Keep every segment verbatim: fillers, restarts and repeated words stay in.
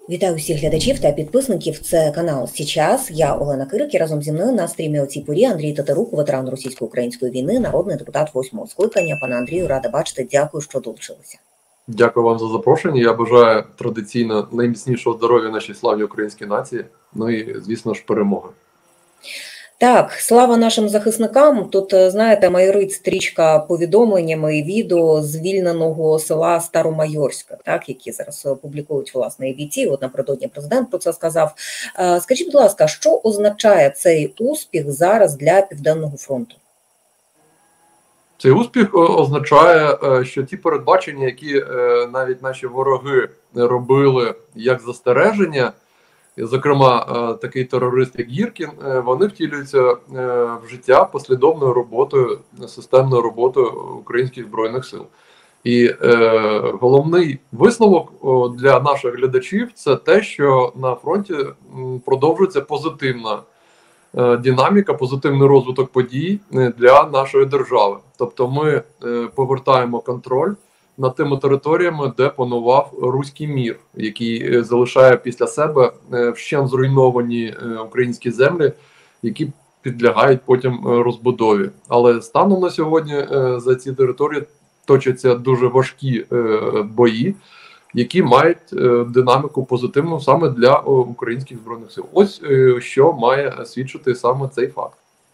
Вітаю всіх глядачів та підписників. Це канал «Січас». Я Олена Кирик і разом зі мною на стрімі у цій порі Андрій Татарук, ветеран російсько-української війни, народний депутат восьмого скликання. Пане Андрію, рада бачити. Дякую, що долучилися. Дякую вам за запрошення. Я бажаю традиційно найміцнішого здоров'я нашій славній українській нації. Ну і, звісно ж, перемоги. Так, слава нашим захисникам. Тут, знаєте, майорить стрічка повідомленнями і відео звільненого села Старомайорська, так, які зараз публікують, власне, і бійці. От напередодні президент про це сказав. Скажіть, будь ласка, що означає цей успіх зараз для Південного фронту? Цей успіх означає, що ті передбачення, які навіть наші вороги робили як застереження, зокрема, такий терорист, як Гіркін, вони втілюються в життя послідовною роботою, системною роботою українських Збройних сил. І е, головний висновок для наших глядачів – це те, що на фронті продовжується позитивна е, динаміка, позитивний розвиток подій для нашої держави. Тобто ми е, повертаємо контроль над тими територіями, де панував руський мір, який залишає після себе вщент зруйновані українські землі, які підлягають потім розбудові. Але станом на сьогодні за ці території точаться дуже важкі бої, які мають динаміку позитивну саме для українських Збройних сил. Ось що має свідчити саме цей факт.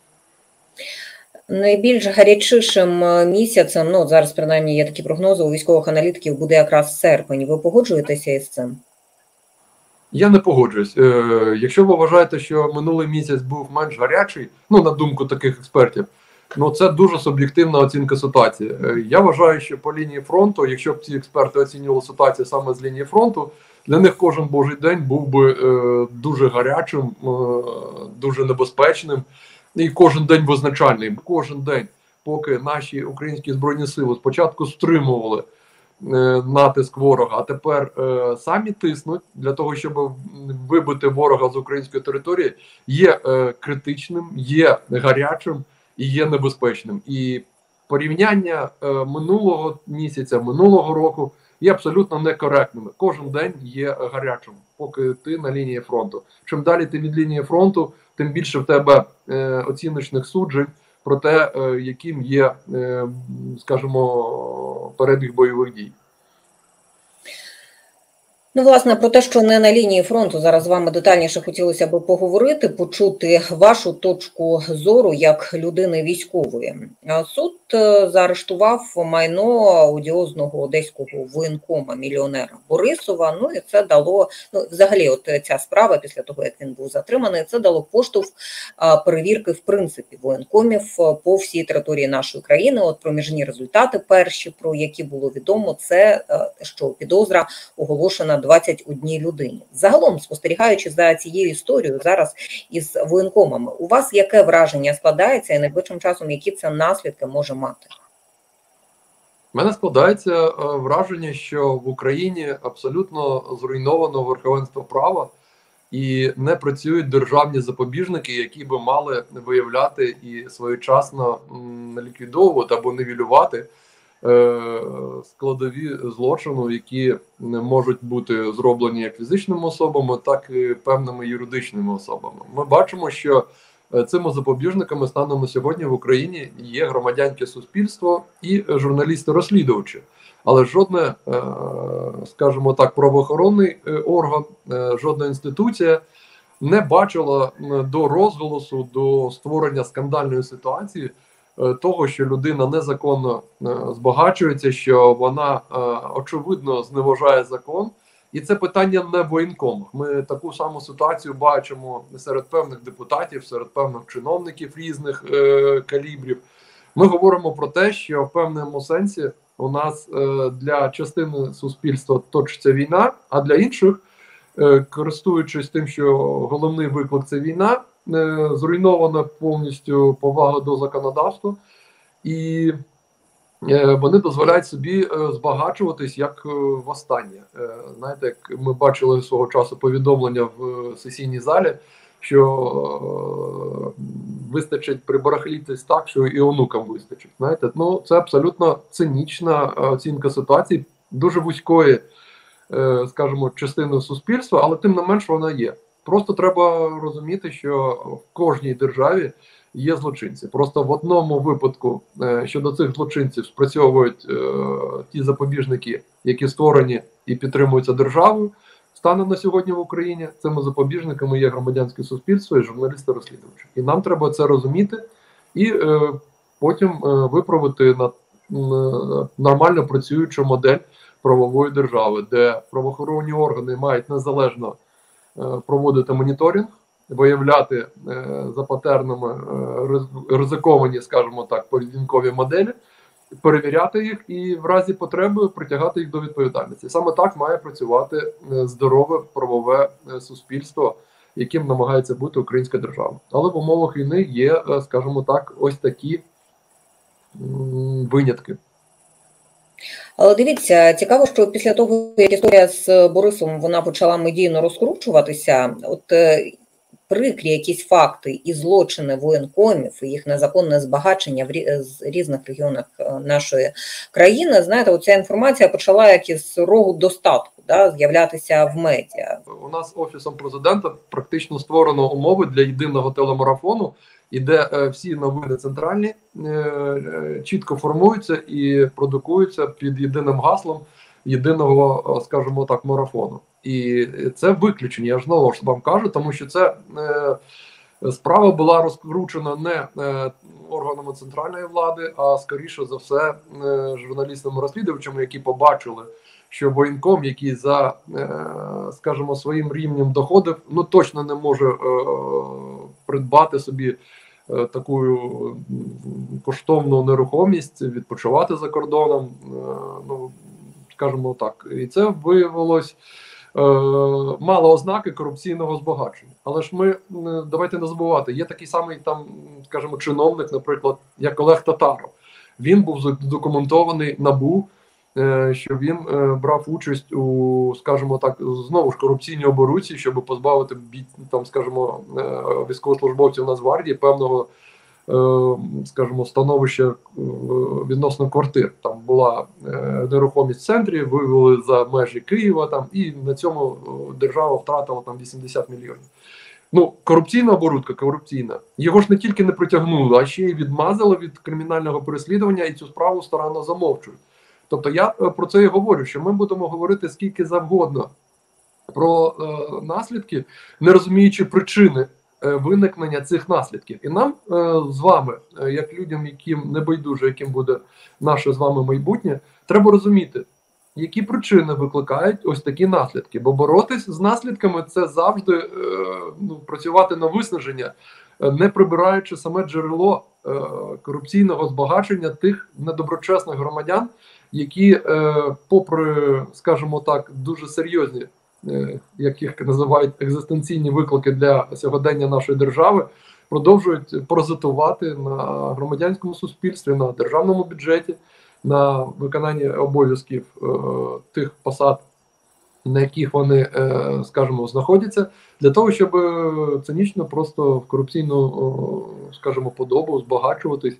Найбільш гарячішим місяцем, ну зараз принаймні є такі прогнози у військових аналітиків, буде якраз серпень. Ви погоджуєтеся із цим? Я не погоджуюсь. Е, якщо ви вважаєте, що минулий місяць був менш гарячий, ну на думку таких експертів, ну це дуже суб'єктивна оцінка ситуації. Е, я вважаю, що по лінії фронту, якщо б ці експерти оцінювали ситуацію саме з лінії фронту, для них кожен божий день був би е, дуже гарячим, е, дуже небезпечним. І кожен день визначальний, кожен день, поки наші українські Збройні Сили спочатку стримували е, натиск ворога, а тепер е, самі тиснуть для того, щоб вибити ворога з української території, є е, критичним, є гарячим і є небезпечним. І порівняння е, минулого місяця, минулого року є абсолютно некоректними. Кожен день є гарячим, поки ти на лінії фронту. Чим далі ти від лінії фронту, тим більше в тебе е, оціночних суджень про те, е, яким є, е, скажімо, перебіг бойових дій. Ну, власне, про те, що не на лінії фронту, зараз з вами детальніше хотілося б поговорити, почути вашу точку зору як людини військової. Суд заарештував майно одіозного одеського воєнкома, мільйонера Борисова, ну і це дало, ну взагалі от ця справа, після того, як він був затриманий, це дало поштовх перевірки, в принципі, воєнкомів по всій території нашої країни. От проміжні результати перші, про які було відомо, це, що підозра оголошена двадцять одній людині. Загалом, спостерігаючи за цією історією зараз із воєнкомами, у вас яке враження складається і найближчим часом які це наслідки може мати? У мене складається враження, що в Україні абсолютно зруйновано верховенство права і не працюють державні запобіжники, які би мали виявляти і своєчасно ліквідовувати або нівелювати складові злочину, які можуть бути зроблені як фізичними особами, так і певними юридичними особами. Ми бачимо, що цими запобіжниками станом на сьогодні в Україні є громадянське суспільство і журналісти-розслідувачі. Але жодне, скажімо так, правоохоронний орган, жодна інституція не бачила до розголосу, до створення скандальної ситуації того, що людина незаконно збагачується, що вона очевидно зневажає закон. І це питання не в воєнкомах. Ми таку саму ситуацію бачимо серед певних депутатів, серед певних чиновників різних е, калібрів. Ми говоримо про те, що в певному сенсі у нас е, для частини суспільства точиться війна, а для інших, е, користуючись тим, що головний виклик – це війна, е, зруйнована повністю повага до законодавства, і вони дозволяють собі збагачуватись як востаннє. Знаєте, як ми бачили свого часу повідомлення в сесійній залі, що вистачить прибарахлітись так, що і онукам вистачить. Знаєте, ну це абсолютно цинічна оцінка ситуації, дуже вузької скажімо, частиною суспільства, але тим не менш вона є. Просто треба розуміти, що в кожній державі є злочинці. Просто в одному випадку щодо цих злочинців спрацьовують ті запобіжники, які створені і підтримуються державою. Станом на сьогодні в Україні цими запобіжниками є громадянське суспільство і журналісти-розслідувачі. І нам треба це розуміти і е, потім е, виправити на е, нормально працюючу модель правової держави, де правоохоронні органи мають незалежно е, проводити моніторинг, виявляти е, за патернами е, ризиковані, скажімо так, поведінкові моделі, перевіряти їх і в разі потреби притягати їх до відповідальності. Саме так має працювати здорове правове суспільство, яким намагається бути українська держава. Але в умовах війни є, скажімо так, ось такі м, винятки. Але дивіться, цікаво, що після того, як історія з Борисом вона почала медійно розкручуватися, от прикрі якісь факти і злочини воєнкомів, і їх незаконне збагачення в різних регіонах нашої країни, знаєте, оця інформація почала як із рогу достатку, да, з'являтися в медіа. У нас Офісом президента практично створено умови для єдиного телемарафону, і де е, всі новини центральні е, е, чітко формуються і продукуються під єдиним гаслом єдиного, скажімо так, марафону. І це виключення, я ж знову ж вам кажу, тому що це е, справа була розкручена не е, органами центральної влади, а скоріше за все е, журналістами-розслідувачами, які побачили, що воєнком, який за, е, скажімо, своїм рівнем доходів, ну точно не може е, придбати собі е, таку коштовну нерухомість, відпочивати за кордоном, е, ну, скажімо так. І це виявилось е, мало ознаки корупційного збагачення. Але ж ми, е, давайте не забувати, є такий самий там, скажімо, чиновник, наприклад, як Олег Татаров. Він був задокументований НАБУ, е, що він е, брав участь у, скажімо так, знову ж корупційній оборудці, щоб позбавити, там, скажімо, е, військовослужбовців Нацгвардії певного, скажімо, становище відносно квартир. Там була нерухомість в центрі, вивели за межі Києва, там, і на цьому держава втратила там вісімдесят мільйонів. Ну, корупційна оборудка, корупційна. Його ж не тільки не притягнули, а ще й відмазали від кримінального переслідування, і цю справу старанно замовчують. Тобто я про це і говорю, що ми будемо говорити скільки завгодно про е, наслідки, не розуміючи причини виникнення цих наслідків. І нам е, з вами, е, як людям, яким не байдуже, яким буде наше з вами майбутнє, треба розуміти, які причини викликають ось такі наслідки. Бо боротись з наслідками – це завжди е, ну, працювати на виснаження, е, не прибираючи саме джерело е, корупційного збагачення тих недоброчесних громадян, які, е, попри, скажімо так, дуже серйозні, як їх називають, екзистенційні виклики для сьогодення нашої держави, продовжують паразитувати на громадянському суспільстві, на державному бюджеті, на виконанні обов'язків е, тих посад, на яких вони, е, скажімо, знаходяться, для того, щоб цинічно просто в корупційну, скажімо, подобу збагачуватись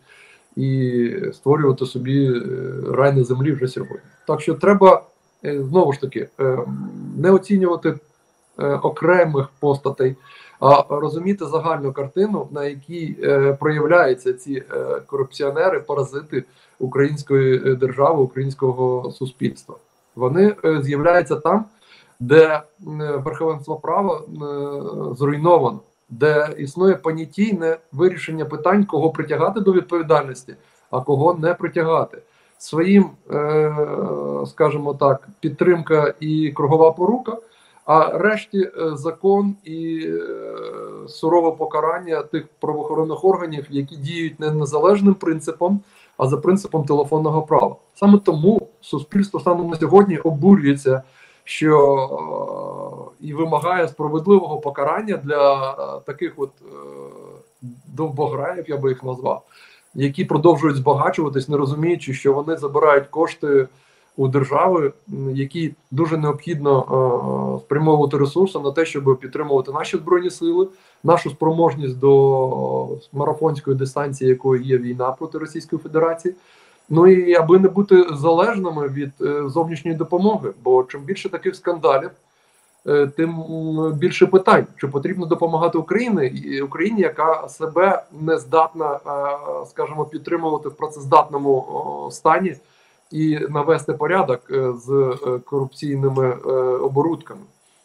і створювати собі рай на землі вже сьогодні. Так що треба, знову ж таки, не оцінювати окремих постатей, а розуміти загальну картину, на якій проявляються ці корупціонери, паразити української держави, українського суспільства. Вони з'являються там, де верховенство права зруйновано, де існує понятійне вирішення питань, кого притягати до відповідальності, а кого не притягати. Своїм, е, скажімо так, підтримка і кругова порука, а решті е, закон і е, сурове покарання тих правоохоронних органів, які діють не незалежним принципом, а за принципом телефонного права. Саме тому суспільство станом на сьогодні обурюється, що е, і вимагає справедливого покарання для е, таких от е, довбограїв, я би їх назвав, які продовжують збагачуватись, не розуміючи, що вони забирають кошти у держави, які дуже необхідно е, спрямовувати ресурси на те, щоб підтримувати наші Збройні Сили, нашу спроможність до марафонської дистанції, якою є війна проти Російської Федерації. Ну і аби не бути залежними від е, зовнішньої допомоги, бо чим більше таких скандалів, е, тим більше питань, чи потрібно допомагати Україні, Україні, яка себе не здатна, е, скажімо, підтримувати в працездатному о, стані і навести порядок е, з е, корупційними е, оборудками.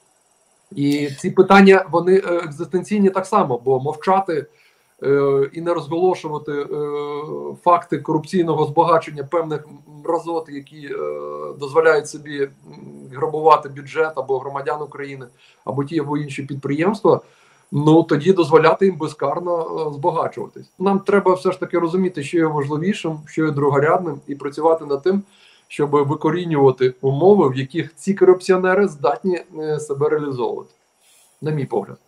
І ці питання, вони е, екзистенційні так само, бо мовчати е, і не розголошувати е, факти корупційного збагачення певних мразот, які е, дозволяють собі грабувати бюджет або громадян України, або ті або інші підприємства, ну тоді дозволяти їм безкарно е, збагачуватись. Нам треба все ж таки розуміти, що є важливішим, що є другорядним, і працювати над тим, щоб викорінювати умови, в яких ці корупціонери здатні е, себе реалізовувати, на мій погляд.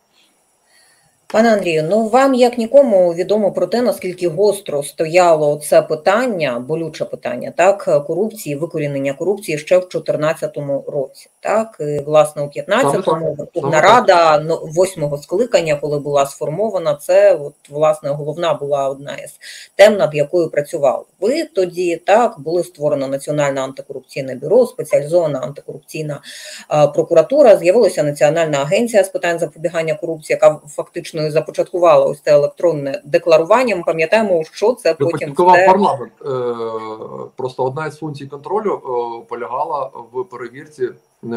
Пане Андрію, ну вам як нікому відомо про те, наскільки гостро стояло це питання, болюче питання, так, корупції, викорінення корупції ще в дві тисячі чотирнадцятому році. Так, і, власне, у п'ятнадцятому Верховна Рада восьмого скликання, коли була сформована, це от, власне, головна була одна із тем, над якою працювали. Ви тоді, так, були створено Національне антикорупційне бюро, спеціалізована антикорупційна а, прокуратура, з'явилася Національна агенція з питань запобігання корупції, яка фактично започаткувала ось це електронне декларування. Ми пам'ятаємо, що це потім... Започаткував парламент. Просто одна із функцій контролю полягала в перевірці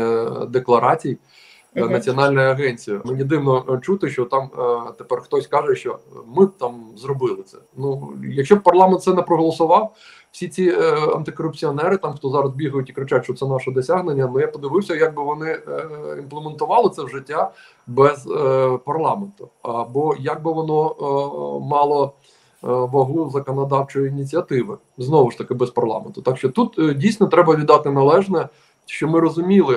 декларацій uh-huh. Національної агенції. Мені дивно чути, що там тепер хтось каже, що ми там зробили це. Ну, якщо б парламент це не проголосував, всі ці е, антикорупціонери, там хто зараз бігають і кричать, що це наше досягнення, ну я подивився, як би вони е, імплементували це в життя без е, парламенту. Або як би воно е, мало е, вагу законодавчої ініціативи, знову ж таки без парламенту. Так що тут е, дійсно треба віддати належне, що ми розуміли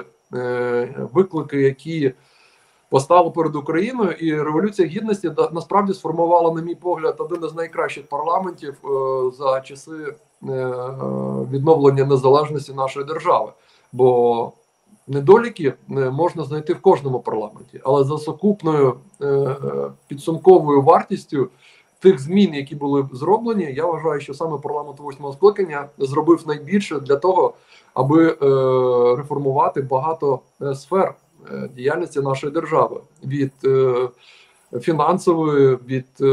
е, виклики, які поставили перед Україною, і Революція Гідності насправді сформувала, на мій погляд, один із найкращих парламентів е, за часи е, відновлення незалежності нашої держави. Бо недоліки можна знайти в кожному парламенті, але за сукупною е, підсумковою вартістю тих змін, які були зроблені, я вважаю, що саме парламент восьмого скликання зробив найбільше для того, аби е, реформувати багато е, сфер діяльності нашої держави, від е, фінансової, від е,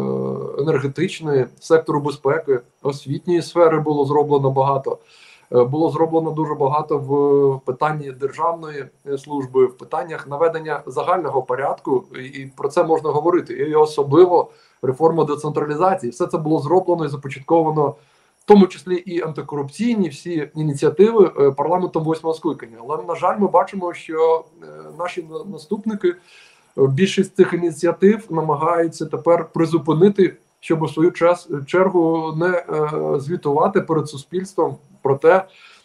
енергетичної, сектору безпеки, освітньої сфери було зроблено багато. Е, було зроблено дуже багато в питанні державної служби, в питаннях наведення загального порядку, і, і про це можна говорити. І особливо реформа децентралізації. Все це було зроблено і започатковано, в тому числі і антикорупційні всі ініціативи парламентом восьмого скликання. Але, на жаль, ми бачимо, що наші наступники більшість цих ініціатив намагаються тепер призупинити, щоб у свою час, чергу не е, звітувати перед суспільством про те,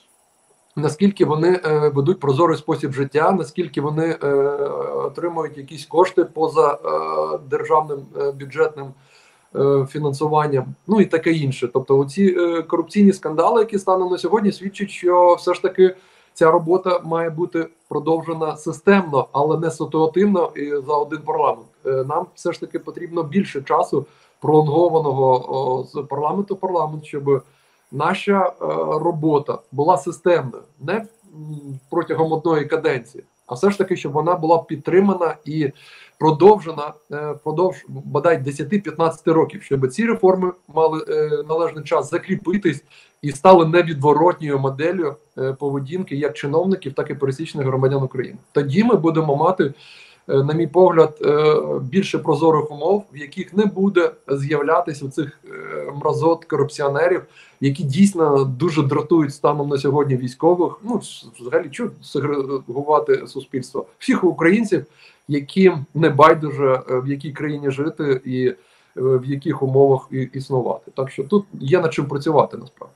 наскільки вони е, ведуть прозорий спосіб життя, наскільки вони е, отримують якісь кошти поза е, державним е, бюджетним фінансуванням, ну і таке інше. Тобто оці е, корупційні скандали, які станом на сьогодні, свідчать, що все ж таки ця робота має бути продовжена системно, але не ситуативно і за один парламент. Е, нам все ж таки потрібно більше часу пролонгованого о, з парламенту в парламент, щоб наша е, робота була системною, не м, протягом одної каденції, а все ж таки, щоб вона була підтримана і продовжена впродовж, бодай десять-п'ятнадцять років, щоб ці реформи мали е, належний час закріпитись і стали невідворотньою моделлю е, поведінки як чиновників, так і пересічних громадян України. Тоді ми будемо мати, е, на мій погляд, е, більше прозорих умов, в яких не буде з'являтися цих е, мразот корупціонерів, які дійсно дуже дратують станом на сьогодні військових, ну, взагалі, чого сегрегувати суспільство? Всіх українців, яким не байдуже в якій країні жити і в яких умовах існувати. Так що тут є над чим працювати насправді.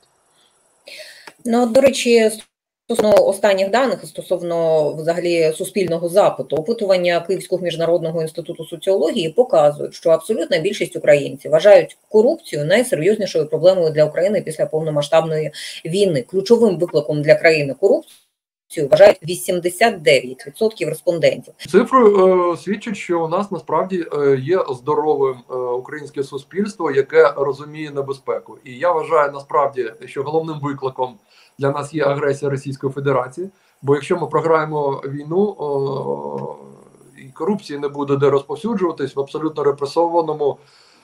Ну, до речі, стосовно останніх даних, стосовно взагалі суспільного запиту, опитування Київського міжнародного інституту соціології показують, що абсолютна більшість українців вважають корупцію найсерйознішою проблемою для України після повномасштабної війни. Ключовим викликом для країни корупції вважають вісімдесят дев'ять відсотків респондентів. Цифри е, свідчать, що у нас насправді е, є здоровим е, українське суспільство, яке розуміє небезпеку. І я вважаю насправді, що головним викликом для нас є агресія Російської Федерації. Бо якщо ми програємо війну, е, і корупції не буде де розповсюджуватись в абсолютно репресованому,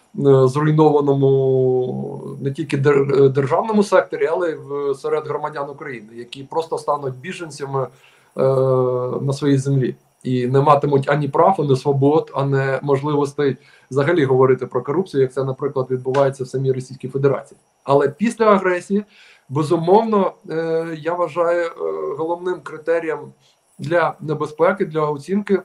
зруйнованому не тільки державному секторі, але й серед громадян України, які просто стануть біженцями е, на своїй землі і не матимуть ані прав, ані свобод, ані можливостей взагалі говорити про корупцію, як це, наприклад, відбувається в самій Російській Федерації. Але після агресії, безумовно, е, я вважаю е, головним критерієм для небезпеки, для оцінки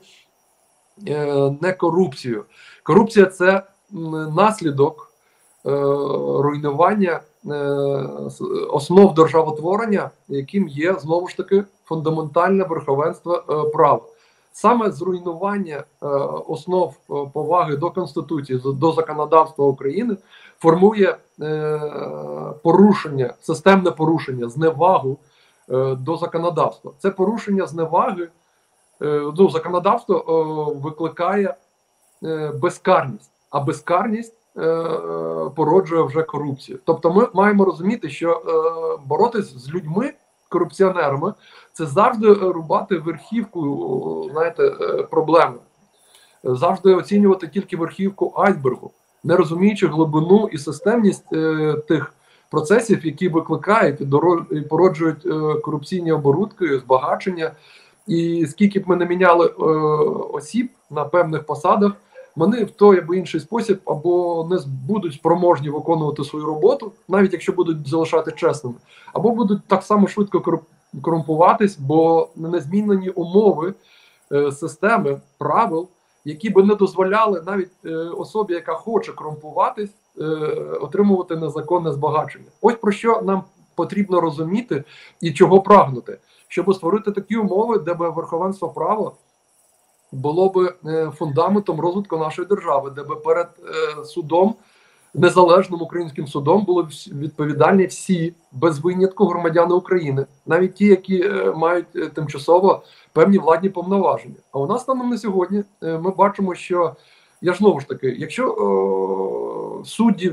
е, не корупцію. Корупція – це наслідок е, руйнування е, основ державотворення, яким є, знову ж таки, фундаментальне верховенство е, права. Саме зруйнування е, основ е, поваги до Конституції, до законодавства України формує е, порушення, системне порушення, зневагу е, до законодавства. Це порушення зневаги, е, ну, законодавство е, викликає е, безкарність. А безкарність е, породжує вже корупцію. Тобто ми маємо розуміти, що е, боротись з людьми, корупціонерами, це завжди рубати верхівку, знаєте, е, проблеми. Завжди оцінювати тільки верхівку айсбергу, не розуміючи глибину і системність е, тих процесів, які викликають і, доро, і породжують е, корупційні оборудки, збагачення. І скільки б ми не міняли е, осіб на певних посадах, вони в той або інший спосіб або не будуть спроможні виконувати свою роботу, навіть якщо будуть залишати чесними, або будуть так само швидко корумпуватись, бо незмінені умови е, системи, правил, які би не дозволяли навіть е, особі, яка хоче корумпуватись, е, отримувати незаконне збагачення. Ось про що нам потрібно розуміти і чого прагнути, щоб створити такі умови, де би верховенство права було б фундаментом розвитку нашої держави, де б перед е, судом, незалежним українським судом, були відповідальні всі, без винятку, громадяни України, навіть ті, які е, мають е, тимчасово певні владні повноваження. А у нас станом на сьогодні е, ми бачимо, що, я ж знову ж таки, якщо е, судді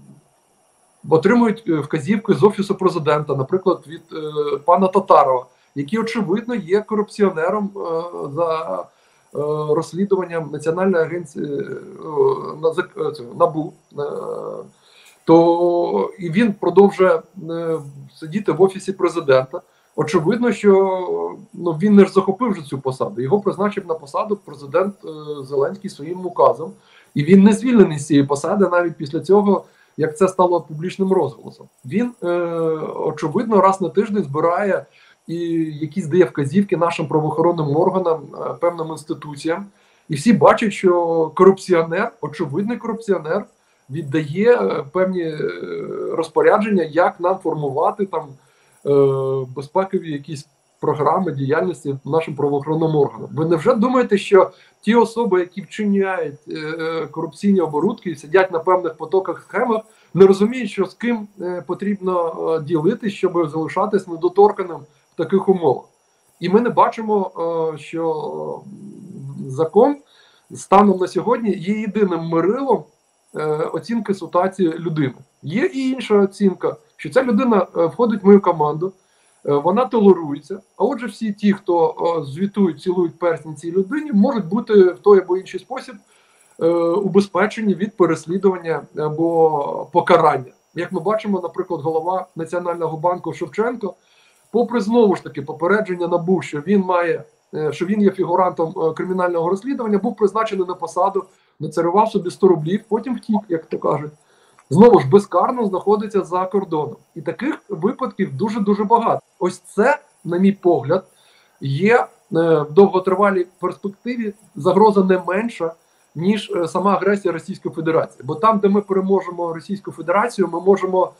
отримують вказівки з Офісу Президента, наприклад, від е, пана Татарова, який, очевидно, є корупціонером е, за розслідуванням Національної агенції НАБУ, то і він продовжує сидіти в Офісі Президента. Очевидно, що ну, він не ж захопив вже цю посаду. Його призначив на посаду президент Зеленський своїм указом. І він не звільнений з цієї посади навіть після цього, як це стало публічним розголосом. Він, е, очевидно, раз на тиждень збирає і якісь дає вказівки нашим правоохоронним органам, певним інституціям. І всі бачать, що корупціонер, очевидний корупціонер, віддає певні розпорядження, як нам формувати там безпекові якісь програми діяльності нашим правоохоронним органам. Ви невже думаєте, що ті особи, які вчиняють корупційні оборудки і сидять на певних потоках, схемах, не розуміють, що з ким потрібно ділитись, щоб залишатись недоторканим в таких умовах? І ми не бачимо, що закон станом на сьогодні є єдиним мирилом оцінки ситуації людини. Є і інша оцінка, що ця людина входить в мою команду, вона толерується, а отже всі ті, хто звітують, цілують персні цій людині, можуть бути в той або інший спосіб убезпечені від переслідування або покарання. Як ми бачимо, наприклад, голова Національного банку Шевченко, попри знову ж таки попередження НАБУ, що він має, що він є фігурантом кримінального розслідування, був призначений на посаду, нацарював собі сто рублів, потім втік, як то кажуть. Знову ж безкарно знаходиться за кордоном. І таких випадків дуже-дуже багато. Ось це, на мій погляд, є в довготривалій перспективі загроза не менша, ніж сама агресія Російської Федерації. Бо там, де ми переможемо Російську Федерацію, ми можемо,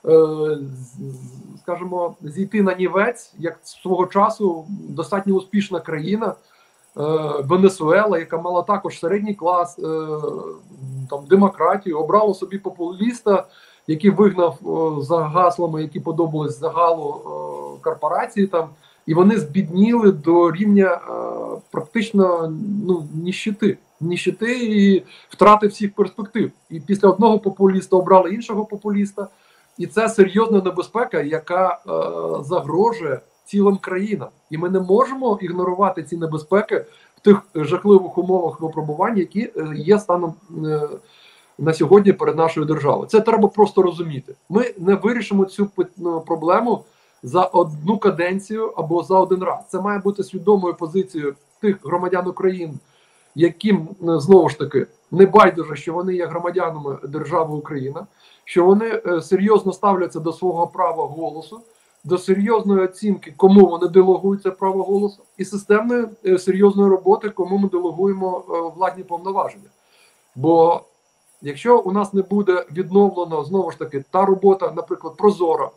скажімо, зійти на нівець, як свого часу достатньо успішна країна, Венесуела, яка мала також середній клас, там, демократію, обрала собі популіста, який вигнав за гаслами, які подобались загалу корпорації, там, І вони збідніли до рівня е, практично ну, ніщити. Ніщити і втрати всіх перспектив. І після одного популіста обрали іншого популіста. І це серйозна небезпека, яка е, загрожує цілим країнам. І ми не можемо ігнорувати ці небезпеки в тих жахливих умовах випробувань, які е, є станом е, на сьогодні перед нашою державою. Це треба просто розуміти. Ми не вирішимо цю проблему за одну каденцію або за один раз. Це має бути свідомою позицією тих громадян України, яким, знову ж таки, не байдуже, що вони є громадянами держави Україна, що вони е, серйозно ставляться до свого права голосу, до серйозної оцінки, кому вони делегують це право голосу, і системної е, серйозної роботи, кому ми делегуємо е, владні повноваження. Бо якщо у нас не буде відновлено, знову ж таки, та робота, наприклад, прозора,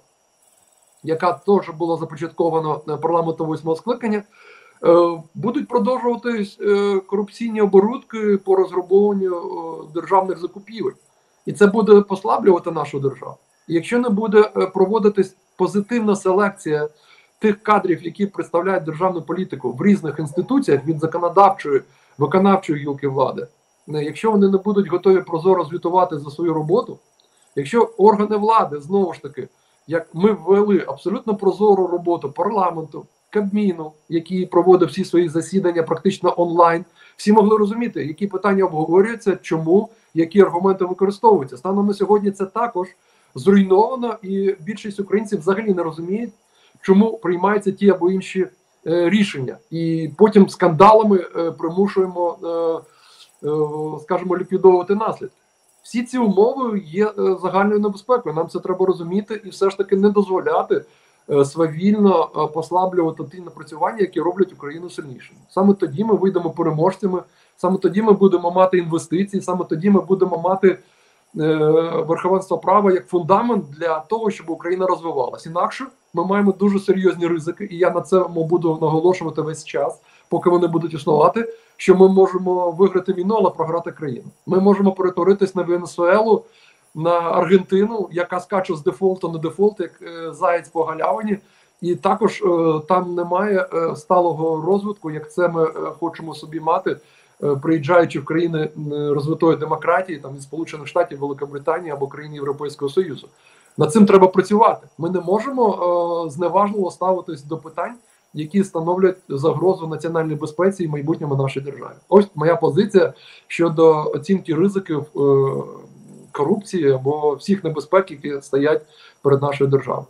яка теж була започаткована парламентом восьмого скликання, будуть продовжуватись корупційні оборудки по розграбовуванню державних закупівель. І це буде послаблювати нашу державу. І якщо не буде проводитись позитивна селекція тих кадрів, які представляють державну політику в різних інституціях, від законодавчої, виконавчої гілки влади, якщо вони не будуть готові прозоро звітувати за свою роботу, якщо органи влади, знову ж таки, як ми ввели абсолютно прозору роботу парламенту, Кабміну, який проводив всі свої засідання практично онлайн, всі могли розуміти, які питання обговорюються, чому, які аргументи використовуються. Станом на сьогодні це також зруйновано, і більшість українців взагалі не розуміють, чому приймаються ті або інші е, рішення. І потім скандалами е, примушуємо, е, е, скажімо, ліквідовувати наслідки. Всі ці умови є е, загальною небезпекою. Нам це треба розуміти і все ж таки не дозволяти свавільно послаблювати ті напрацювання, які роблять Україну сильнішою. Саме тоді ми вийдемо переможцями, саме тоді ми будемо мати інвестиції, саме тоді ми будемо мати е, верховенство права як фундамент для того, щоб Україна розвивалася. Інакше ми маємо дуже серйозні ризики, і я на цьому буду наголошувати весь час, поки вони будуть існувати, що ми можемо виграти війну, але програти країну. Ми можемо перетворитись на Венесуелу, на Аргентину, яка скаче з дефолту на дефолт, як е, заєць по галявині, і також е, там немає е, сталого розвитку, як це ми е, хочемо собі мати, е, приїжджаючи в країни е, розвитої демократії, там від Сполучених Штатів, Великобританії або країн Європейського Союзу. Над цим треба працювати. Ми не можемо е, зневажливо ставитись до питань, які становлять загрозу національній безпеці і майбутньому нашій державі. Ось моя позиція щодо оцінки ризиків е, корупції або всіх небезпек, які стоять перед нашою державою.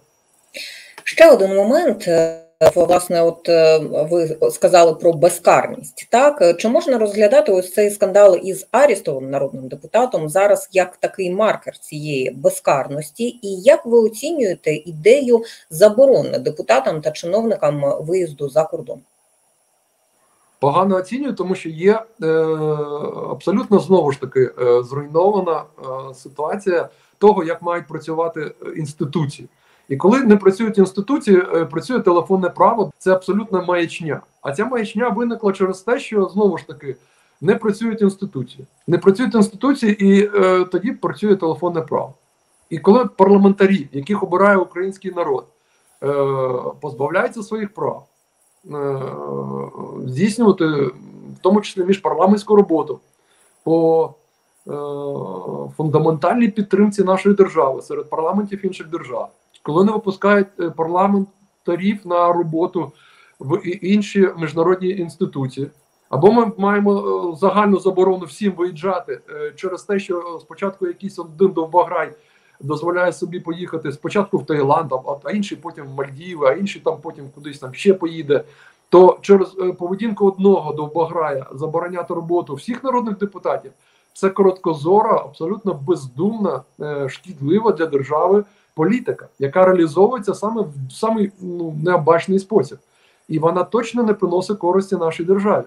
Ще один момент. Власне, от ви сказали про безкарність. Так, чи можна розглядати ось цей скандал із Арістовим, народним депутатом, зараз як такий маркер цієї безкарності? І як ви оцінюєте ідею заборони депутатам та чиновникам виїзду за кордон? Погано оцінюю, тому що є е, абсолютно, знову ж таки, е, зруйнована е, ситуація того, як мають працювати інституції. І коли не працюють інституції, е, працює телефонне право, це абсолютна маячня. А ця маячня виникла через те, що, знову ж таки, не працюють інституції. Не працюють інституції, і е, тоді працює телефонне право. І коли парламентарі, яких обирає український народ, е, позбавляються своїх прав, здійснювати, в тому числі міжпарламентську роботу по е, фундаментальній підтримці нашої держави серед парламентів інших держав. Коли не випускають парламентарів на роботу в інші міжнародні інституції, або ми маємо загальну заборону всім виїжджати через те, що спочатку якийсь один довбограй дозволяє собі поїхати спочатку в Таїланд, а інший потім в Мальдіви, а інший там потім кудись там ще поїде, то через поведінку одного довбограя забороняти роботу всіх народних депутатів – це короткозора, абсолютно бездумна, шкідлива для держави політика, яка реалізовується саме в самий ну, необачний спосіб. І вона точно не приносить користі нашій державі.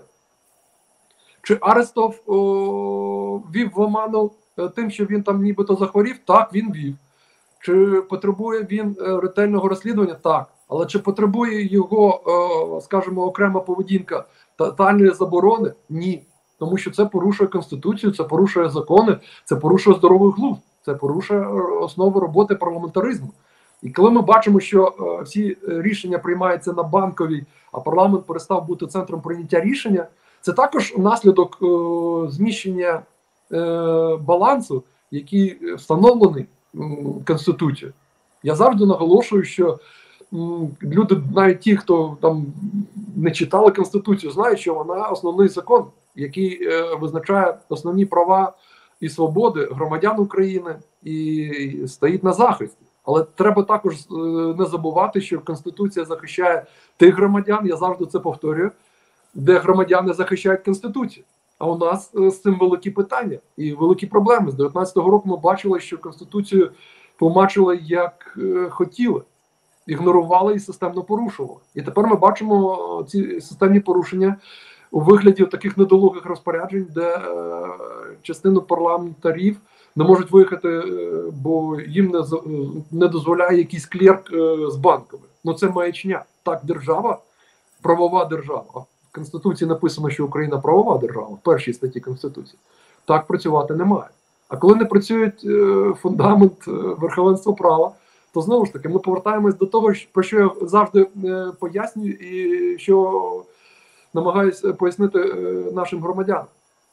Чи Арестов о, вів в оману тим, що він там нібито захворів? Так, він вів. Чи потребує він ретельного розслідування? Так. Але чи потребує його, скажімо, окрема поведінка тотальної заборони? Ні. Тому що це порушує Конституцію, це порушує закони, це порушує здоровий глузд, це порушує основи роботи парламентаризму. І коли ми бачимо, що е, всі рішення приймаються на Банковій, а парламент перестав бути центром прийняття рішення, це також наслідок е, зміщення е, балансу, який встановлений е, Конституцією. Я завжди наголошую, що е, люди, навіть ті, хто там не читали Конституцію, знають, що вона основний закон, який е, визначає основні права і свободи громадян України і стоїть на захисті. Але треба також е, не забувати, що Конституція захищає тих громадян, я завжди це повторюю, де громадяни захищають Конституцію. А у нас е, з цим великі питання і великі проблеми. З дев'ятнадцятого року ми бачили, що Конституцію тлумачили як е, хотіли, ігнорували і системно порушували. І тепер ми бачимо ці системні порушення у вигляді таких недолугих розпоряджень, де е, частину парламентарів не можуть виїхати, е, бо їм не, не дозволяє якийсь клерк е, з Банкової. Ну це маячня. Так, держава, правова держава. В Конституції написано, що Україна правова держава, в першій статті Конституції. Так працювати немає. А коли не працює е, фундамент е, верховенства права, то знову ж таки ми повертаємось до того, про що я завжди е, пояснюю і що намагаюся пояснити е, нашим громадянам.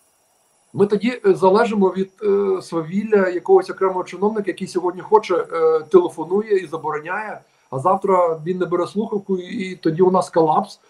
Ми тоді залежимо від е, свавілля якогось окремого чиновника, який сьогодні хоче, е, телефонує і забороняє, а завтра він не бере слухавку, і, і тоді у нас колапс.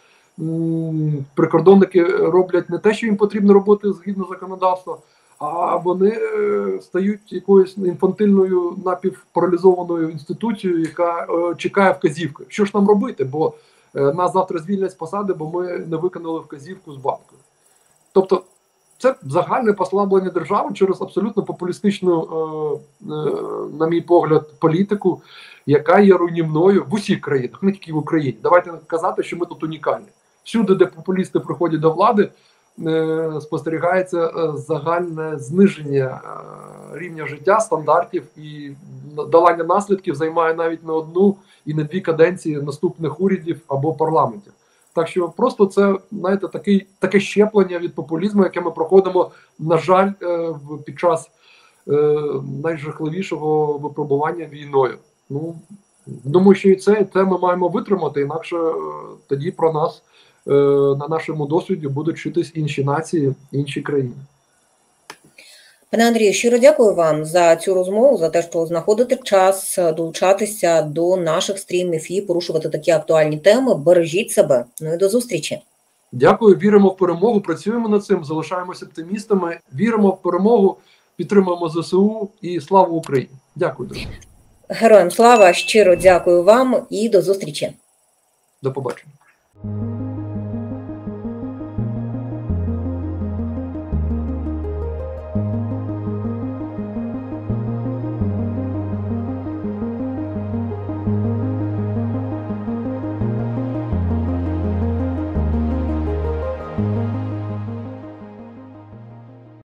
М, прикордонники роблять не те, що їм потрібно робити згідно законодавства, а вони е, стають якоюсь інфантильною напівпаралізованою інституцією, яка е, чекає вказівки. Що ж нам робити? Бо е, нас завтра звільнять з посади, бо ми не виконали вказівку з Банкової. Тобто це загальне послаблення держави через абсолютно популістичну, е, е, на мій погляд, політику, яка є руйнівною в усіх країнах, не тільки в Україні. Давайте казати, що ми тут унікальні. Всюди, де популісти приходять до влади, е, спостерігається е, загальне зниження е, рівня життя, стандартів і долання наслідків займає навіть не одну і не дві каденції наступних урядів або парламентів. Так що просто це, знаєте, такий, таке щеплення від популізму, яке ми проходимо, на жаль, е, під час е, найжахливішого випробування війною. Ну, думаю, що і це, і це ми маємо витримати, інакше е, тоді про нас е, на нашому досвіді будуть вчитись інші нації, інші країни. Пане Андрію, щиро дякую вам за цю розмову, за те, що знаходите час долучатися до наших стрімів і порушувати такі актуальні теми. Бережіть себе. Ну і до зустрічі. Дякую, віримо в перемогу, працюємо над цим, залишаємося оптимістами, віримо в перемогу, підтримуємо ЗСУ і слава Україні. Дякую, друзі. Героям слава, щиро дякую вам і до зустрічі. До побачення.